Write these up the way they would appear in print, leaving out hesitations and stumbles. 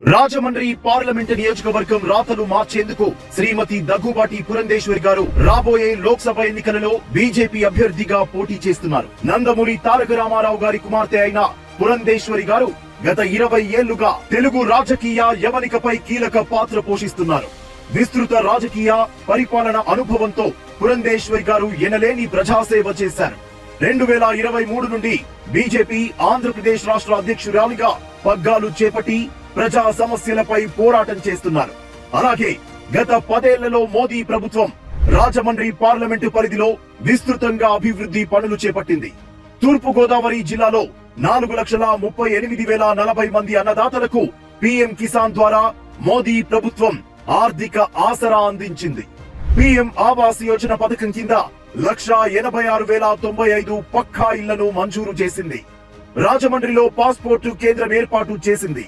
Rajahmundry parliament నియోజకవర్గం రాతలు మార్చేందుకు శ్రీమతి దగ్గుబాటి పురంధేశ్వరి గారు రాబోయే లోక్సభ ఎన్నికలలో బీజేపీ అభ్యర్థిగా పోటీ చేస్తున్నారు. నందమూరి తారక రామారావు గారి కుమార్తె అయిన పురంధేశ్వరి గారు గత 20 ఏళ్లుగా తెలుగు రాజకీయ యవనికపై కీలక పాత్ర పోషిస్తున్నారు. విస్తృత రాజకీయ పరిపాలన అనుభవంతో పురంధేశ్వరి గారు ఎనలేని ప్రజాసేవ చేశారు. 2023 నుండి బీజేపీ ఆంధ్రప్రదేశ్ రాష్ట్ర అధ్యక్షురాలిగా పగ్గాలు చేపట్టి ప్రజా సమస్యలపై పోరాటం చేస్తున్నారు. అలాగే గత 10 ఏళ్లలో మోదీ ప్రభుత్వం రాజమండ్రి పార్లమెంటు పరిధిలో విస్తృతంగా అభివృద్ధి పనులు చేపట్టింది. తూర్పు గోదావరి జిల్లాలో 4,38,040 మంది అన్నదాతలకు పీఎం కిసాన్ ద్వారా మోదీ ప్రభుత్వం ఆర్థిక ఆసరా అందించింది. పీఎం ఆవాస్ యోజన పథకం కింద 1,86,095 పక్కా ఇళ్లను మంజూరు చేసింది. రాజమండ్రిలో పాస్పోర్టు కేంద్రం ఏర్పాటు చేసింది.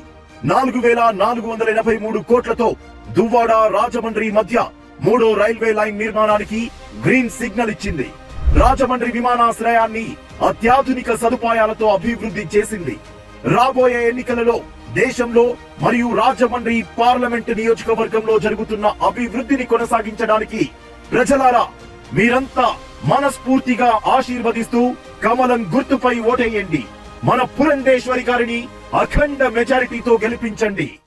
4,483 కోట్లతో దువ్వాడ రాజమండ్రి మధ్య 3వ రైల్వే లైన్ నిర్మాణానికి గ్రీన్ సిగ్నల్ ఇచ్చింది. రాజమండ్రి విమానాశ్రయాన్ని అత్యాధునిక సదుపాయాలతో అభివృద్ధి చేసింది. రాబోయే ఎన్నికలలో దేశంలో మరియు రాజమండ్రి పార్లమెంటు నియోజకవర్గంలో జరుగుతున్న అభివృద్ధిని కొనసాగించడానికి ప్రజలారా మీరంతా మనస్ఫూర్తిగా ఆశీర్వదిస్తూ కమలం గుర్తుపై ఓటేయండి. మన పురంధేశ్వరి గారిని అఖండ మెజారిటీతో గెలిపించండి.